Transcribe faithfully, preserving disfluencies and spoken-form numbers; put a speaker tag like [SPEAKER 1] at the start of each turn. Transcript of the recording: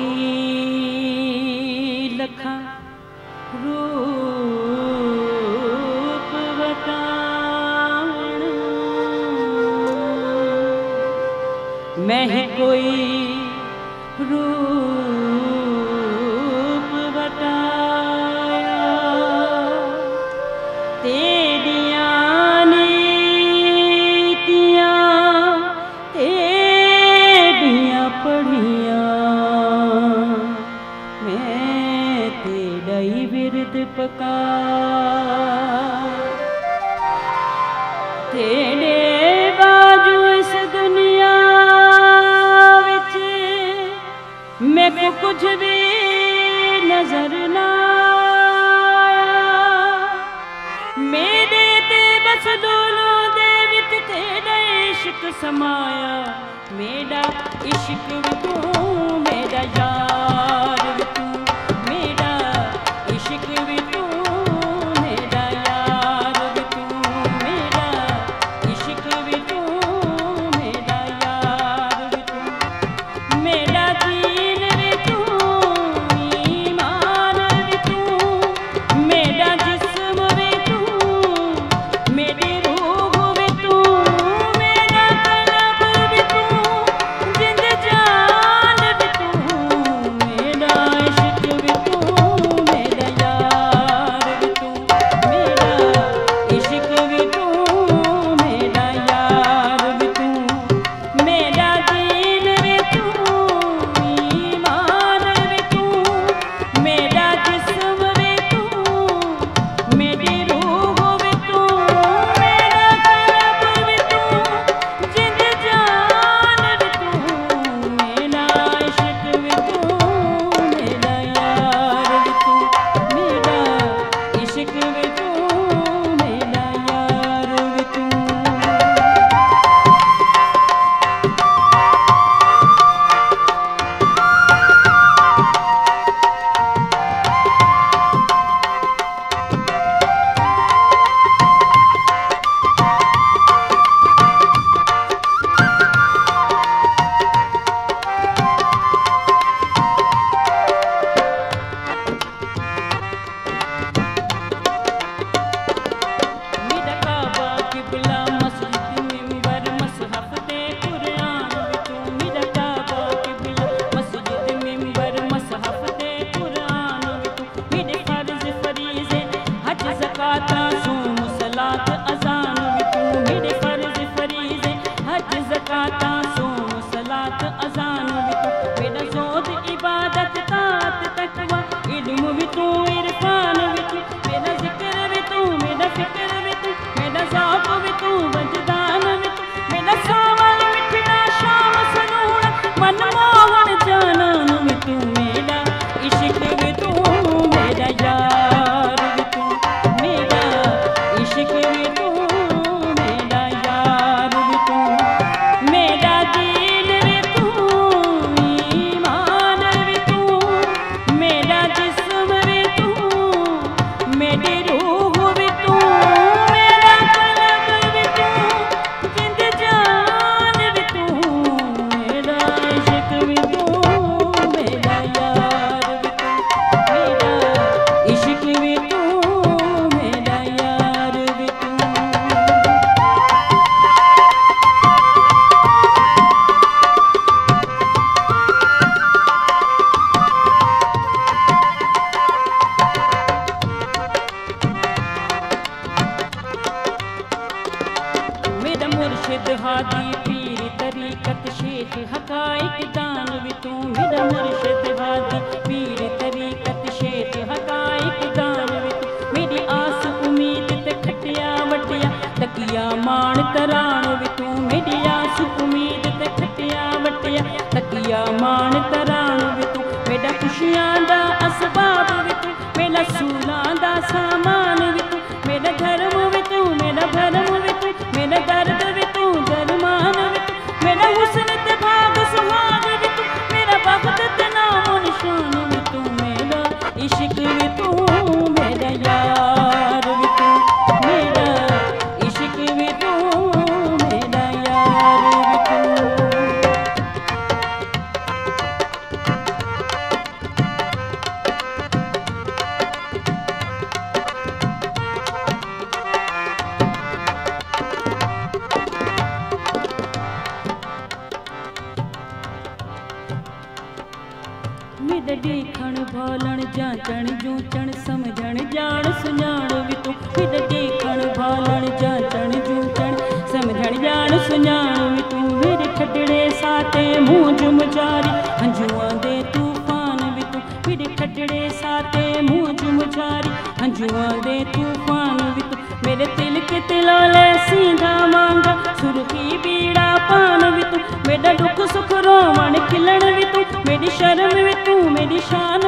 [SPEAKER 1] लखा रूप बताण, मैं ही कोई रूप बताया। तेरिया नीतियां तेरिया पढ़िया, मैं तेरा ही बिरद पका। तेरे बाजू इस दुनिया विच मैं को कुछ भी नजर ना आया। मेरे ते बस दोनों दे विच तेरा इश्क समाया। मेरा इश्क भी तू, मेरा यार भी तू, मेरा इश्क भी तू, मेरा यार भी तू, मेरा इश्क भी तू, मेरा यार भी तू, मेरा दीन भी तू, ईमान भी तू, मेरा जिस्म भी तू, मेरी रूह भी तू, मेरा कल्ब भी तू, जिंद जान भी तू, मेरा इश्क भी तू, मेरा यार भी तू, मेरा इश्क भी तू, मेरा यार भी तू, मेरा दीन भी तू, ईमान भी तू, मेरा जिस्म भी तू, मेरी रूह भी तू, मेरा कल्ब भी तू, जिंद जान भी तू, मेरा इश्क भी तू, मेरा यार भी तू, मेरा इश्क भी तू, मेरा यार भी तू। मेरा काबा किबला मस्जिद मिंबर मसहफ ते कुरान भी तू, मेरा काबा किबला मस्जिद मिंबर मसहफ ते कुरान भी तू, मेरे फर्ज फरीज़े हज ज़कात सूम सलात अज़ान भी तू, मेरे फर्ज फरीज़े हज ज़कात सूम सलात अज़ान भी तू, मेरा ज़ोद इबादत तात तकवा इल्म भी तू, इरफान भी तू, मेरा ज़िक्र भी तू, मेरा फिक्र भी तू, मेरा ज़ौक़ भी तू, वजदान भी तू, मेरा सावल मिठड़ा शाम सनूड़ा मन मोहन जानन भी तू, मेरा इश्क भी तू, मेरा यार भी तू, मेरा इश्क भी तू, मेरा यार भी तू, मेरा दीन भी तू, ईमान भी तू, मेरा जिस्म भी तू, मेरी रूह भी तू, मेरा कल्ब भी तू, जिंद जान भी तू, मेरा इश्क भी तू, मेरा यार भी तू, मेरा इश्क भी तू, मेरा यार भी तू। मेरा मुर्शिद हादी पीर तरीकत शेख हकाइक दान भी तू, मेरा मुर्शिद हादी पीर तरीकत शेख हकाइक दान भी तू, मेरी आस उम्मीद ते खटिया वटिया तकिया मान तरान भी तू, मेरी आस उम्मीद ते खटिया वटिया तकिया मान तरान भी तू, मेरा खुशियां दा असबाब भी तू, मेरा सूलां दा सामान भी तू, मेरा धर्म भी तू, मेरा भरम भी तू, मेरा दर्द भी तू, दरमान भी तू, मेरा हुस्न ते भाग सुहाग भी तू, मेरा बख्त ते नाम निशान भी तू, मेरा इश्क भी तू, मेरा यार भी तू, मेरा इश्क भी तू, मेरा यार भी तू। मेरा देखण भालण जांचण जूचण समझण जान सुञाण वी तू मेरा देखण भालण जांचण जूचण समझण जान सुञाण वी तू मेरे खटड़े साते मुंह जुमझारी हंजुआं दे तूफान वी तू मेरे खटड़े साते मुंह जुमझारी हंजुआं दे तूफान वी तू मेरे तिलक तिलोले सीधा मांगा सुरखी बीड़ा पान वी तू मेरा दुख सुख रोवण खिलण वी तू मेरी शर्म वी तू मेरी शान